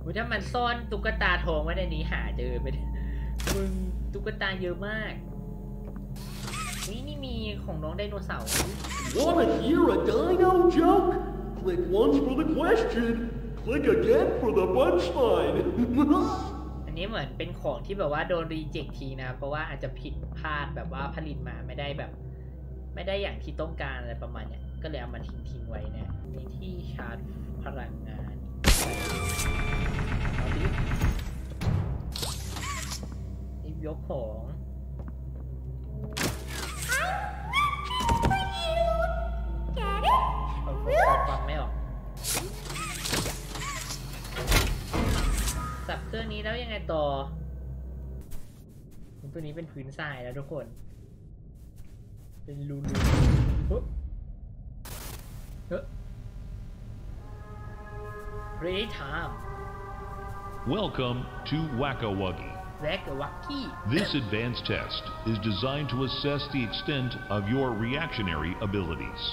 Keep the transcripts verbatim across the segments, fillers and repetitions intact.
ถ้ามันซ่อนตุ๊กตาทองไว้ในนี้หาเจอไปมึงตุ๊กตาเยอะมากนี่นี่มีของน้องไดโนเสาร์ Wanna hear a dino joke? Click once for the question. Click again for the punchline. อันนี้เหมือนเป็นของที่แบบว่าโดนรีเจ็คทีนะเพราะว่าอาจจะผิดพลาดแบบว่าผลิตมาไม่ได้แบบไม่ได้อย่างที่ต้องการอะไรประมาณเนี้ยก็เลยเอามาทิ้งทิ้งไว้นะมีที่ชาร์จพลังงานเอาดินี่ยกของฟังไม่ออกสับเครื่องนี้แล้วยังไงต่อตัวนี้เป็นพื้นทรายแล้วทุกคนเป็นรูรูเฮ้ยเฮ้ย Great time Welcome to Whack-A-Wuggy. Whack-A-Wuggy. This advanced test is designed to assess the extent of your reactionary abilities.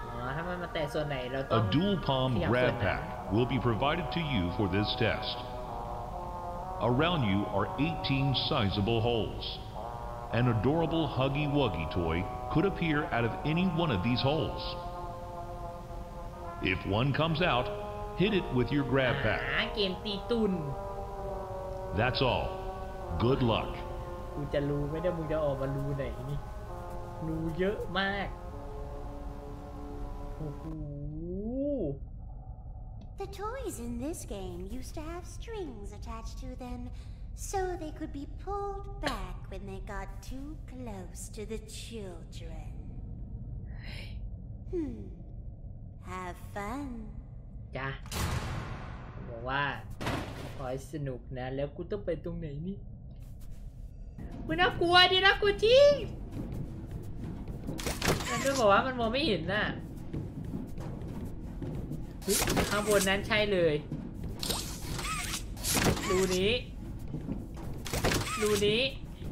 A dual palm grab pack will be provided to you for this test. Around you are eighteen sizable holes. An adorable Huggy Wuggy toy could appear out of any one of these holes. If one comes out, hit it with your grab pack. That's all. Good luck. กูจะรู้ไม่ได้มึงจะออกมารูไหนนี่รูเยอะมากโอ้โห The toys in this game used to have strings attached to them so they could be pulled back when they got too close to the children. Hmm. Have fun. จ้ะบอกว่าขอให้สนุกนะแล้วกูต้องไปตรงไหนนี่มันน่ากลัวดิน่ากลัวจริงนั่นด้วยบอกว่ามันมองไม่เห็นน่ะข้างบนนั้นใช่เลยรูนี้รูนี้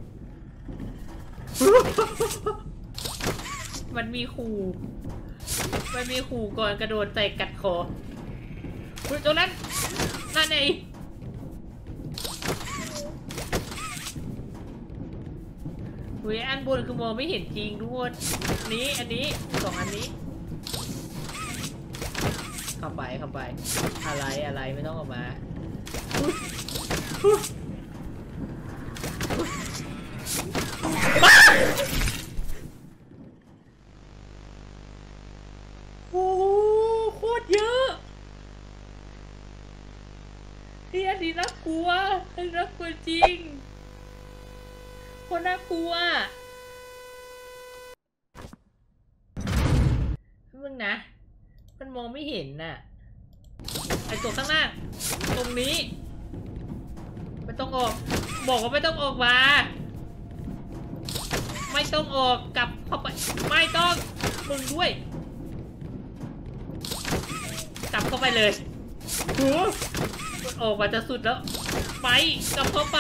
มันมีขู่มันมีขู่ก่อนกระโดดใส่กัดคอเฮ้ยตรงนั้นนั่นไงเฮ้ยอันบนคือมองไม่เห็นจริงทุกคนนี้อันนี้สองอันนี้เข้าไปเข้าไปอะไรอะไรไม่ต้องออกมาโอ้โหโคตรเยอะที่อันนี้น่ากลัวอันนี้น่ากลัวจริงโคตรน่ากลัวมึงนะมันมองไม่เห็นน่ะไอตัวข้างหน้าตรงนี้ไม่ต้องออกบอกว่าไม่ต้องออกมาไม่ต้องออกกลับเข้าไปไม่ต้องมึงด้วยกลับเข้าไปเลยโอ้มันออกมาจะสุดแล้วไปกลับเข้าไป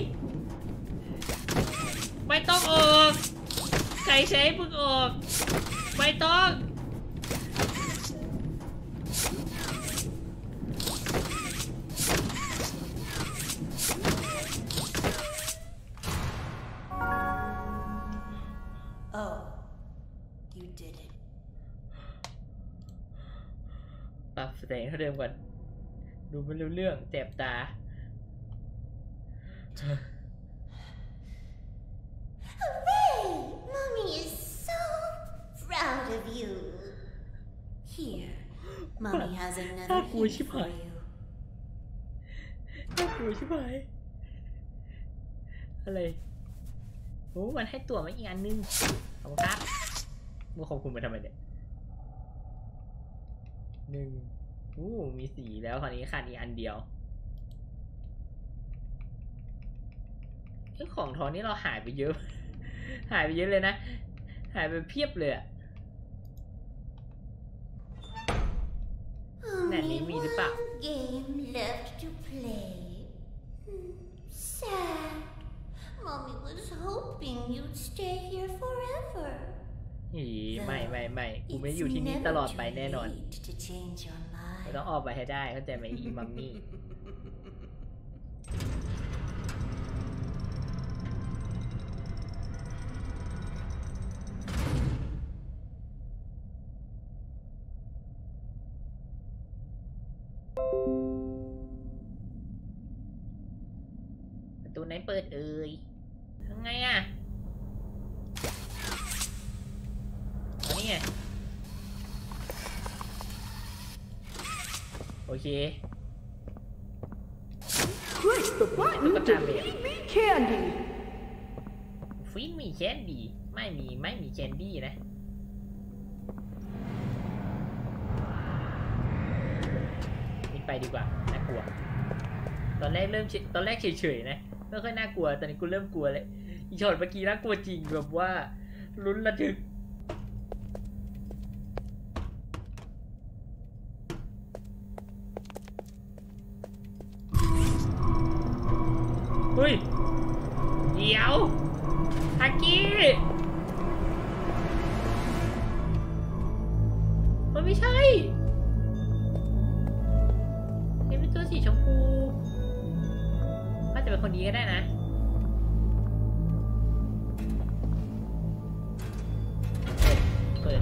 ไม่ต้องออกใครใช้มึงออกไม่ต้อง ปรับแสงเท่าเดิมก่อนดูไม่รู้เรื่องแสบตา Hooray! Mommy is so proud of you. Here, Mommy has another hint for you. น่ากลัวชิบหายอะไรโอ้มันให้ตัวมาอีกอันนึงขอบคุณครับมึงขอบคุณมาทำไมเนี่ยหนึ่งอู้มีสีแล้วคราวนี้ขาดอีกอันเดียวไอ้ของทองนี่เราหายไปเยอะ หายไปเยอะเลยนะหายไปเพียบเลยอะแต่นี้มีหรือเปล่า Game left to play. Sad. Mommy was hoping you'd stay here forever. อีไม่ไม่ไม่กูไม่อยู่ที่นี่ตลอดไปแน่นอนเราต้องออกไปให้ได้เข้าใจไหมอีมัมมี่ตูไหนเปิดเอ่ยทำไงอ่ะอันนี้ไงโอเค Click the button to feed me candy. ฟีดมีแคนดี้ไม่มีไม่มีแคนดี้นะนี่ไปดีกว่าน่ากลัวตอนแรกเริ่มตอนแรกเฉยๆนะไม่ค่อยน่ากลัวตอนนี้กูเริ่มกลัวเลยอีช็อตเมื่อกี้น่ากลัวจริงแบบว่าลุ้นระทึกเฮ้ยเดี๋ยวอากิมันไม่ใช่นี่เป็นตัวสีชมพูอาจจะเป็นคนนี้ก็ได้นะเปิด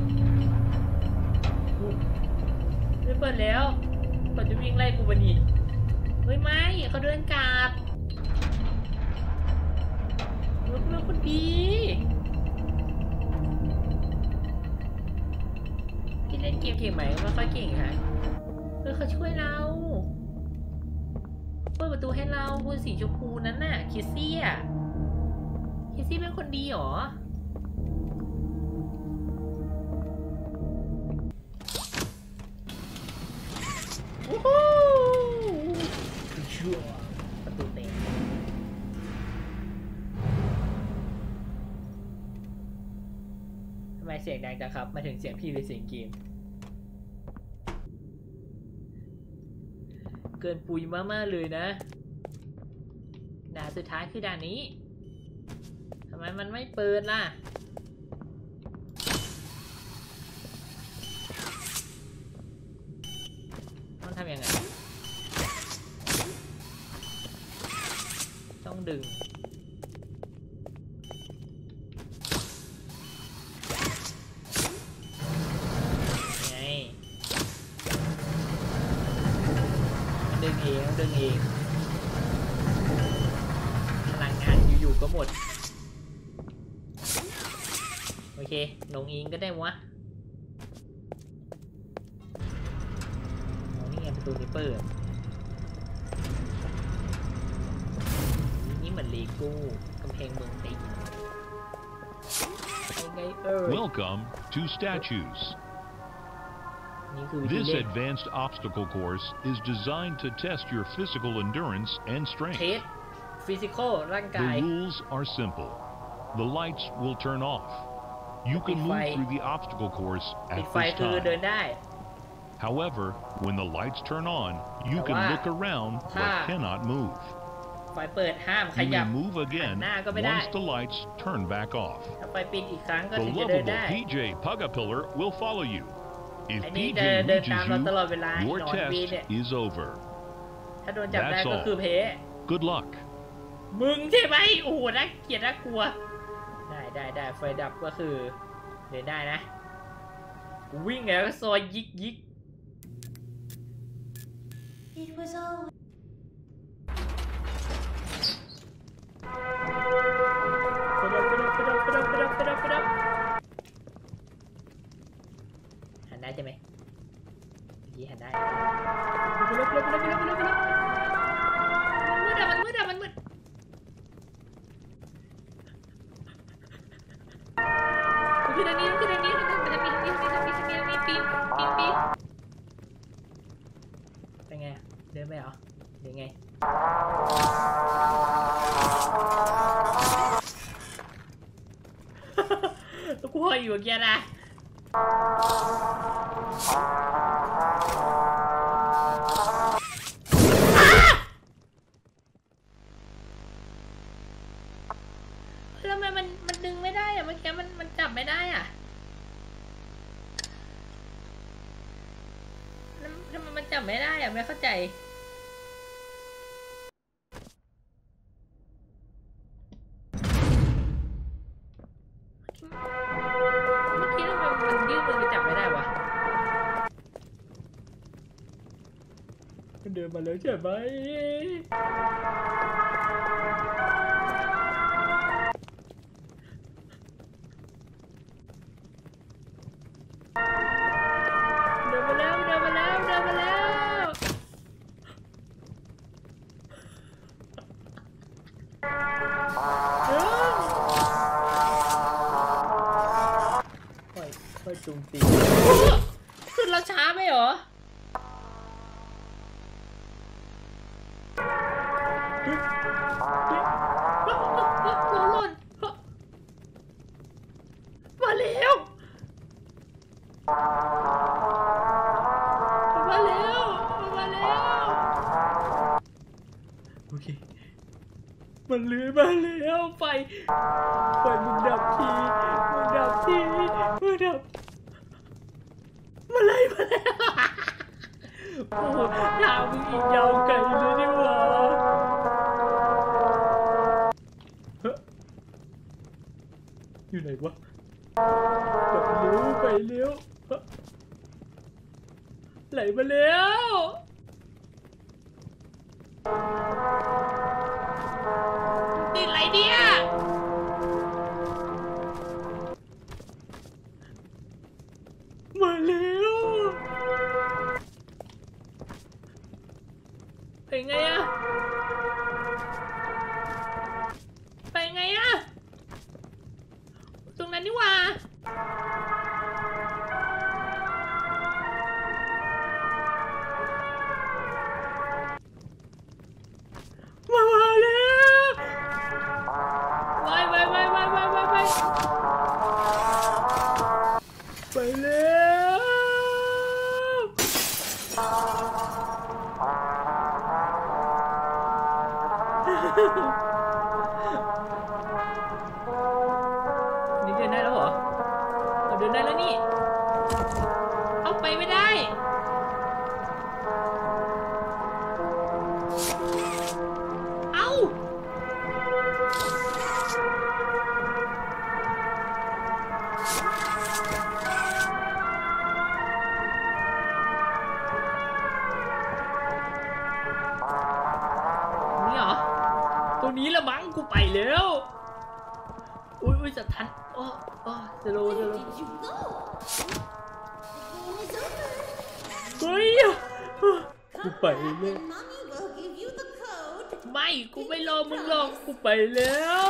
ไม่เปิดแล้วเขาจะวิ่งไล่กูบันนี่เฮ้ยไม่เขาเดินกลับรถเรื่องคนดีที่เล่นเกมเก่งไหมไม่ค่อยเก่งค่ะเออเขาช่วยเราเปิดประตูให้เราคุณสีชมพูนั้นน่ะคิสซี่อ่ะคิสซี่เป็นคนดีหรอโอ้โหชัวประตูเต็มทำไมเสียงดังจังครับมาถึงเสียงพี่หรือเสียงเกมเกินปุยมากๆเลยนะด่านสุดท้ายคือด่านนี้ทำไมมันไม่เปิดล่ะต้องทำยังไงต้องดึงดึงเองดึงเองพลังงานอยู่ๆก็หมดโอเคลงเองก็ได้วะนี่ไงประตูนี้เปิดนี่เหมือนเลโก้กำแพงเมืองติด Welcome to Statues. This advanced obstacle course is designed to test your physical endurance and strength. The rules are simple. The lights will turn off. You can move through the obstacle course at this time. However, when the lights turn on, you can look around but cannot move. You may move again once the lights turn back off. The lovable P J Pugapillar will follow you.If P J reaches you, your test is over. That's all. Good luck. มึงใช่ไหมโอ้โหน่าเกลียดน่ากลัวได้ได้ได้ไฟดับก็คือเดินได้นะวิ่งแล้วก็ซอยยิกยิก It was allหันได้ใช่ไหมยี่หันได้ไปเลยไปเลยไปเลยไปเลยไปเลยไปเลยมันมืดอะมันมืดอะมันมืดคือด้านนี้คือด้านนี้คือด้านนี้คือด้านนี้คือด้านนี้ปีนปีนปีนเป็นไงเดินไปเหรอหรือไงกูคอยอยู่เกียร์นะแล้วมันมันมันดึงไม่ได้อะเมื่อกี้มันมันจับไม่ได้อะทำไมมันจับไม่ได้อะไม่เข้าใจเมื่อกี้ทำไมมันยืดมือไปจับไม่ได้วะเดินมาแล้วใช่ไหมอเคมันเลื้อยมาแล้วไฟไฟมึงดับทีมึงดับทีมึงดับมาเลยมาแล้วโอ้ทางมึงอีกยาวไกลเลยนี่หว่าอยู่ไหนวะไปเร็วไปเร็วไหลมาแล้วติดไหลเนี่ยมาแล้วไปไงอะไปไงอะตรงนั้นนี่หว่ามามาแล้วไปไปไปไปไปไปไปไปแล้วนี่เดินได้แล้วเหรอเราเดินได้แล้วนี่เอาไปไม่ได้เอานี่เหรอตัวนี้ละมั้งกูไปแล้วอุ้ยอุ้ยจะทันโอ้โอ้สโลว์สโลว์ Did you go? The game is over. เฮ้ยกูไป Come แล้ back ว and Mommy will give you the code. ไม่กูไม่รอมึงหรอกกูไปแล้ว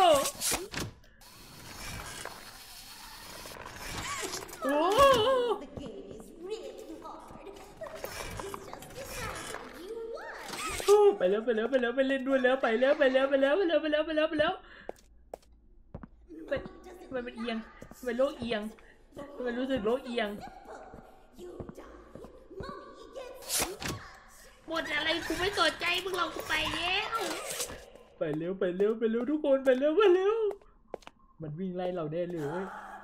โอ้ The game is really hard. The coach is just decided you won. ไปแล้วไปแล้วไปแล้วไปเล่นด้วยแล้วไปแล้วไปแล้วไปแล้วไปแล้วไปแล้วไปแล้วไปแล้วไปทำไมมันเอียงทำไมโลกเอียงทำไมรู้สึกโลกเอียง You die. Mommy gets nuts. หมดอะไรกูไม่สนใจมึงหรอกกูไปแล้วไปเร็วไปเร็วไปเร็วทุกคนไปเร็วไปเร็วมันวิ่งไล่เราได้เลย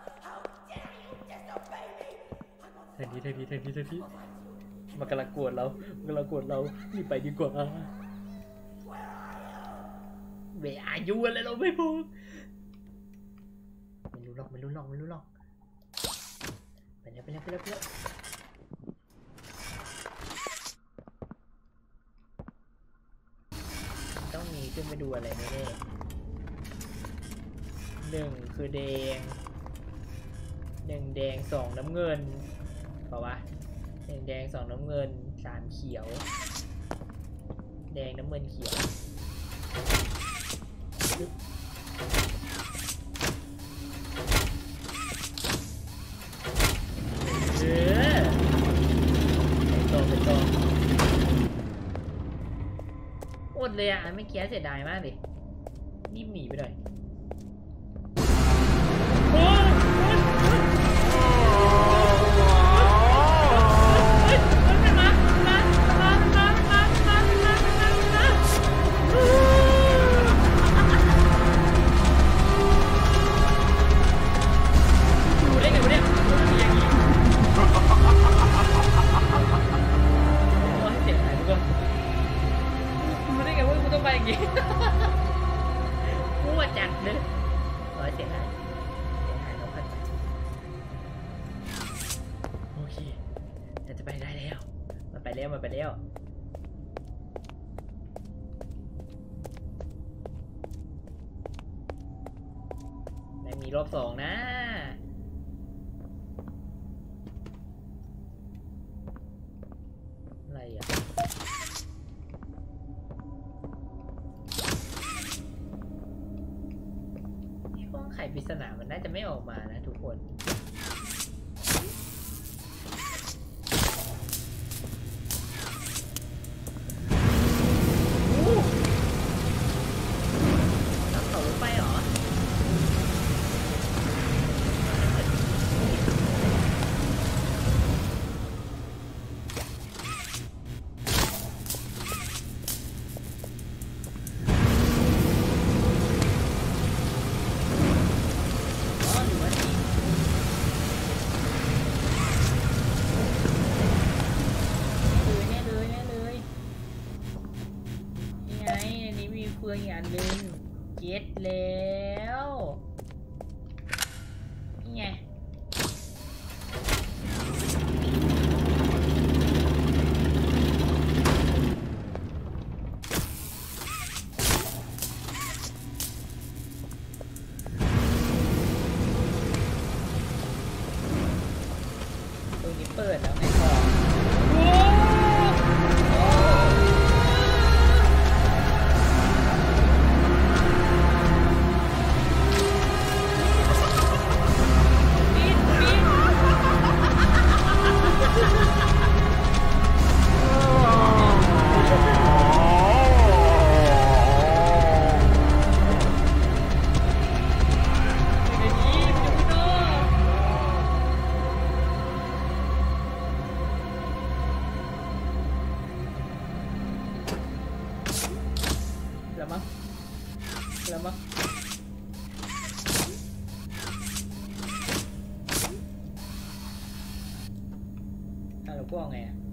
ทางนี้ทางนี้ทางนี้ทางนี้มันกำลังกวนเรามันกำลังกวนเรารีบไปดีกว่าเวอายุอะไรเราไม่พอไม่รู้หรอกไม่รู้หรอกไม่รู้หรอกไปแล้วไปแล้วไปแล้วไปแล้วต้องมีขึ้นไปดูอะไรแน่ๆหนึ่งคือแดงหนึ่งแดงสองน้ำเงินเปล่าวะหนึ่งแดงสองน้ำเงินสามเขียวแดงน้ำเงินเขียวเออไปต่อไปต่ออดเลยอ่ะไม่เกี้ยเสียดายมากเลยรีบหนีไปหน่อยมั่วจัดเลยร้อยเสียหายเสียหายแล้วพันโอเคเราจะไปได้แล้วมันไปแล้วมันไปแล้วไม่มีรอบสองนะอะไรอ่ะไขปริศนามันน่าจะไม่ออกมานะทุกคนน้ำเขาลงไปเหรอฟืองอีกอันนึงเก็ตแล้วนี่ไงตรงนี้เปิดแล้วไงต่อแล้วมั้งแล้วมั้งอ่ะเราพวกไงอ่ะ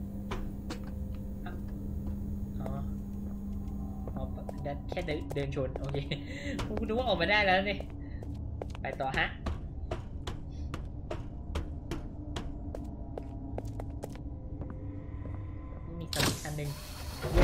อ๋ออ๋อแค่เดินเดินชนโอเคกูนึกว่าออกมาได้แล้วนี่ไปต่อฮะมีสวิตช์อันหนึ่งโย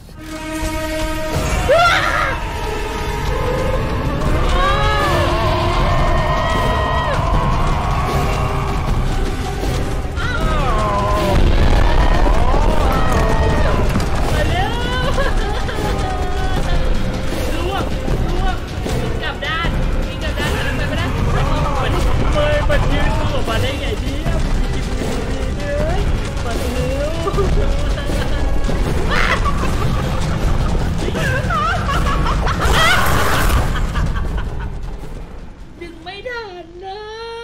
ดึงไม่ทันนะ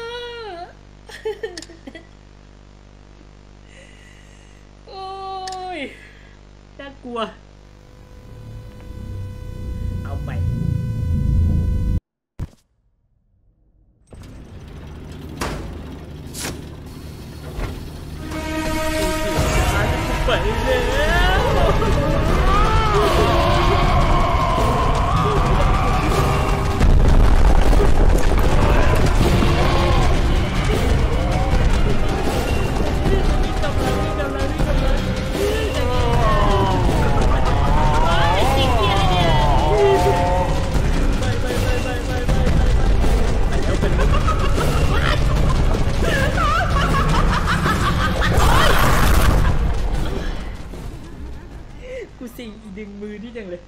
โอ้ยน่ากลัวเอาไปไปแล้วกูสิงอีดึงมือนี่จังเลย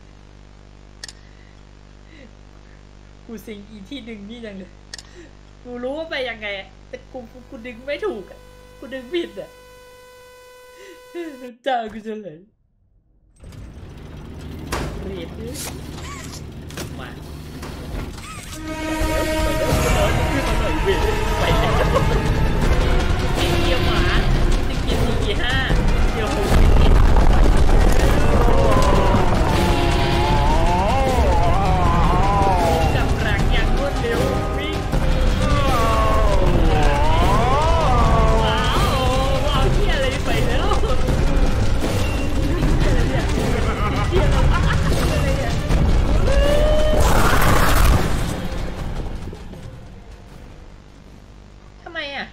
กูสิงอีที่ดึงนี่จังเลยกูรู้ว่าไปยังไงแต่กูกูดึงไม่ถูกอ่ะกูดึงผิดอ่ะน้ำตากูจะไหลเรียดดิมาไปแล้วไปแล้วเกียร์หมาติเกียร์สี่เกียร์ห้าเกียร์หกเกียร์กับรักอย่างรวดเร็ววิ่งว้าวเอาเกียร์อะไรไปแล้วเกียร์อะไรเนี่ยเกียร์อะไรเนี่ยทำไมอ่ะ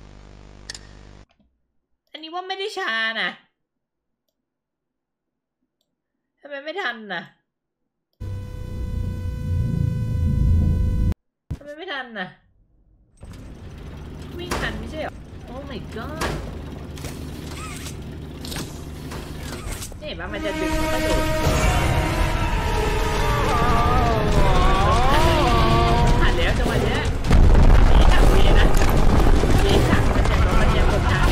อันนี้ว่าไม่ได้ชานะทำไมไม่ทันนะทำไมไม่ทันนะวิ่งทันไม่ใช่เหรอ Oh my god นี่เห็นปะมันจะดึงกระโดดผ่านแล้วจังหวะเนี้ยนี่ขับเวนะนี่ขับมันจะมันจะกดช้า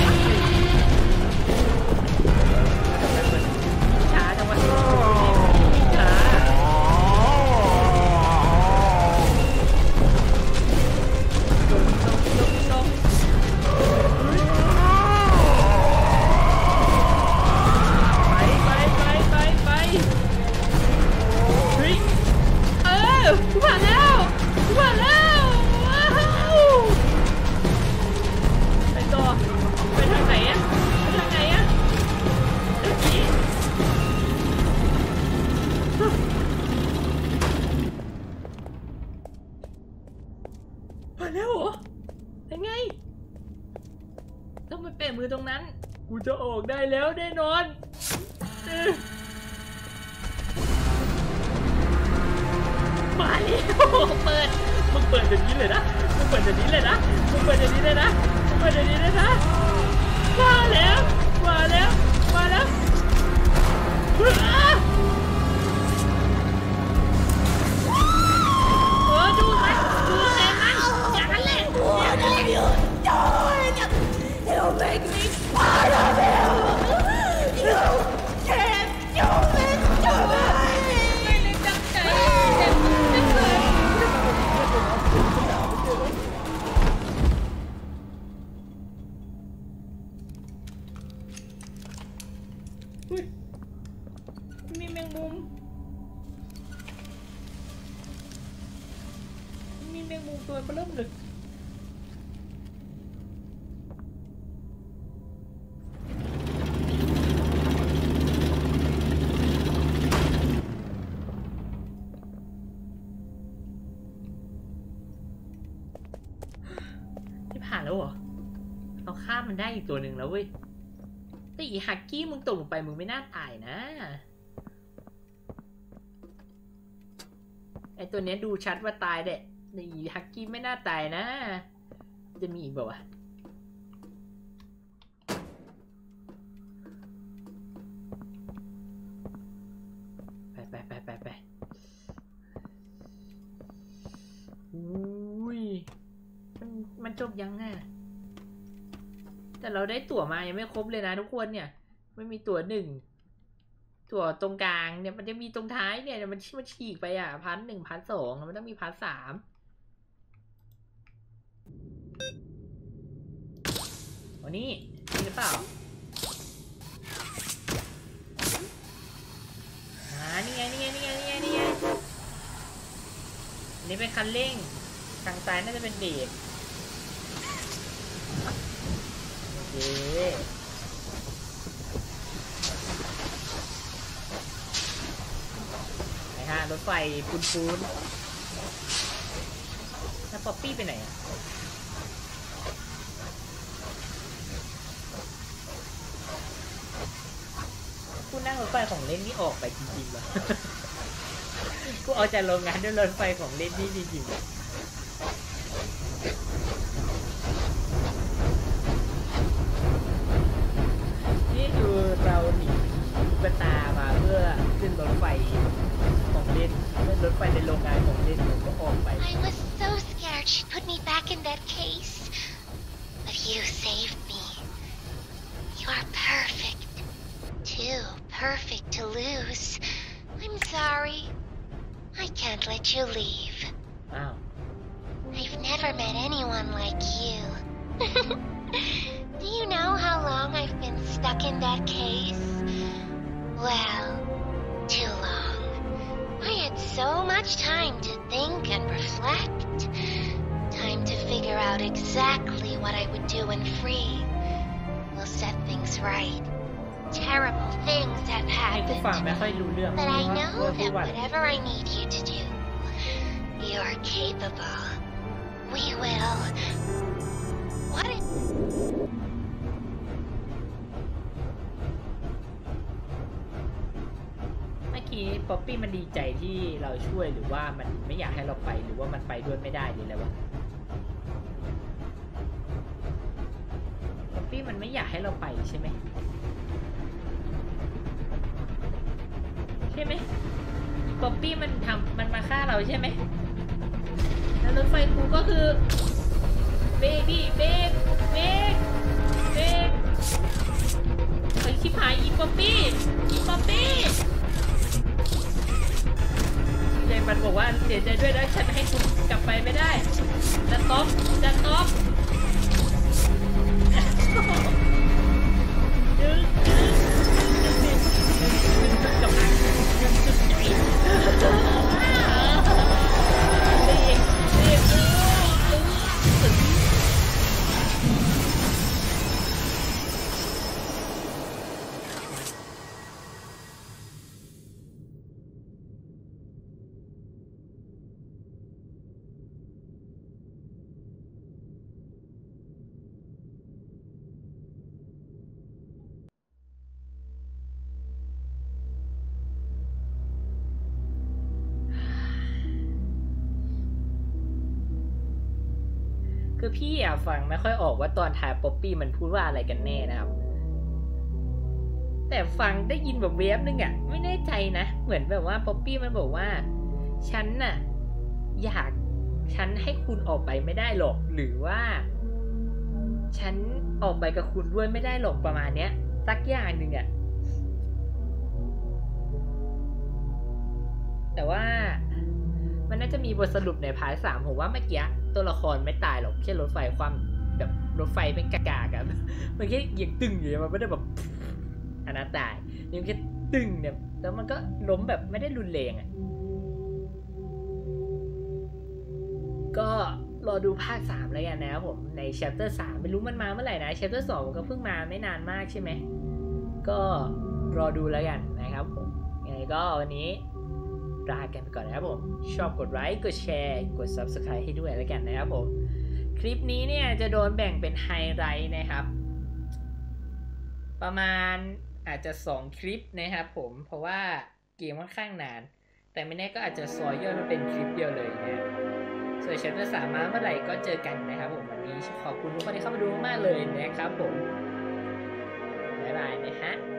ช้าจังหวะช้าลงลงลงลงไปไปไปไปไปมือตรงนั้นกูจะออกได้แล้วแน่นอนมาแล้วเปิดมึงเปิดเดี๋ยวนี้เลยนะมึงเปิดเดี๋ยวนี้เลยนะมึงเปิดเดี๋ยวนี้เลยนะมึงเปิดเดี๋ยวนี้เลยนะมาแล้วมาแล้วมาแล้วเออดูมันดูแลมันอย่างนั้นแหละอย่างนั้นแหละ You'll make me part of him! You can't do this to me! ไม่ได้ตั้งใจเจ็บจังเลยอุ๊ยมีแมงมุมมีแมงมุมตัวเริ่มเลยผ่านแล้วเหรอเราฆ่ามันได้อีกตัวหนึ่งแล้วเว้ยแต่อีฮักกี้มึงตกลงไปมึงไม่น่าตายนะไอตัวเนี้ยดูชัดว่าตายเด็แต่อีฮักกี้ไม่น่าตายนะจะมีอีกเปล่าวะไปไปไปไปไปอุ้ยมันมันจบยังไงแต่เราได้ตั๋วมายังไม่ครบเลยนะทุกคนเนี่ยไม่มีตั๋วหนึ่งตั๋วตรงกลางเนี่ยมันจะมีตรงท้ายเนี่ยมันมันฉีกไปอ่ะพันหนึ่งพันสองมันต้องมีพันสามวันนี้นี่หรือเปล่าอ่านี่ไงนี่ไงนี่ไงนี่ไงนี่ไงอันนี้เป็นคันเร่งทางซ้ายน่าจะเป็นเบรกโอเคไหนฮะรถไฟปูนปูนแล้วป๊อปปี้ไปไหนอ่ะกูนั่งรถไฟของเล่นนี่ออกไปจริงๆวะ กูออกจากโรงงานด้วยรถไฟของเล่นนี่จริงๆนี่คือเราหนีตุ๊กตามาเพื่อขึ้นรถไฟของเล่นเล่นรถไฟในโรงงานของเล่นผมก็ออกไป I was so scared she'd put me back in that case. But you saved me. You are perfect. Too perfect to lose. I'm sorry. I can't let you leave. Wow. I've never met anyone like you. Do you know how long I've been stuck in that case? Well, too long. I had so much time to think and reflect. Time to figure out exactly what I would do when free. We'll set things right. Terrible things have ให้กู happened. ฟังไม่ค่อยรู้เรื่อง But I ว่า know ว่าผู้ that ว่า whatever I need you to do, you're capable. We will. What if... เมื่อกี้ป๊อปปี้มันดีใจที่เราช่วยหรือว่ามันไม่อยากให้เราไปหรือว่ามันไปด้วยไม่ได้หรืออะไรวะป๊อปปี้มันไม่อยากให้เราไปใช่ไหมใช่ไหมป๊อปปี้มันทำมันมาฆ่าเราใช่ไหมแล้วรถไฟกูก็คือเบบี้เบรกเบรกเบรกไอ้ชิบหายอีป๊อปปี้อีป๊อปปี้ใจมันบอกว่าเสียใจด้วยนะฉันให้คุณกลับไปไม่ได้จะต๊อปจะต๊อปดึงดึงดึงดึงดึงกำลังดึงสุดใจเรียกเรียกเออสุดคือพี่อะฟังไม่ค่อยออกว่าตอนท้ายป๊อปปี้มันพูดว่าอะไรกันแน่นะครับแต่ฟังได้ยินแบบเวฟนึงอะไม่แน่ใจนะเหมือนแบบว่าป๊อปปี้มันบอกว่าฉันน่ะอยากฉันให้คุณออกไปไม่ได้หรอกหรือว่าฉันออกไปกับคุณด้วยไม่ได้หรอกประมาณเนี้ยสักอย่างหนึ่งอะแต่ว่ามันน่าจะมีบทสรุปในพาร์ทสามผมว่าเมื่อกี้ตัวละครไม่ตายหรอกแค่รถไฟความแบบรถไฟเป็นกากากันมันแค่ยังตึงอยู่มันไม่ได้แบบอันนั้นตายนี่มันแค่ตึงเนี่ยแล้วมันก็ล้มแบบไม่ได้รุนแรงอ่ะก็รอดูภาคสามแล้วกันนะครับผมใน chapter สามไม่รู้มันมาเมื่อไหร่นะ chapter สองมันก็เพิ่งมาไม่นานมากใช่ไหมก็รอดูแล้วกันนะครับผมยังไงก็วันนี้ลากันไปก่อนนะครับผมชอบกดไลค์กดแชร์กด ซับสไครบ์ ให้ด้วยแล้วกันนะครับผมคลิปนี้เนี่ยจะโดนแบ่งเป็นไฮไลท์นะครับประมาณอาจจะสองคลิปนะครับผมเพราะว่าเกมค่อนข้างนานแต่ไม่แน่ก็อาจจะซอยย่อยมาเป็นคลิปเดียวเลยนะส่วน chapter สามมาเมื่อไหร่ก็เจอกันนะครับผมวันนี้ขอบคุณทุกคนที่เข้ามาดูมากเลยนะครับผมบ๊ายบายนะฮะ